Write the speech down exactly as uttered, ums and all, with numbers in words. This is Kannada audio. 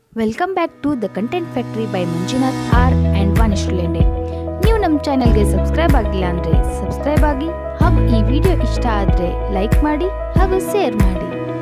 Welcome back to the content factory by Manjunath R and Vanish Lende. ನೀವು ನಮ್ಮ ಚಾನಲ್ಗೆ ಸಬ್ಸ್ಕ್ರೈಬ್ ಆಗಿಲ್ಲ ಅಂದರೆ ಸಬ್ಸ್ಕ್ರೈಬ್ ಆಗಿ ಹಾಗೂ ಈ ವಿಡಿಯೋ ಇಷ್ಟ ಆದರೆ ಲೈಕ್ ಮಾಡಿ ಹಾಗೂ ಶೇರ್ ಮಾಡಿ.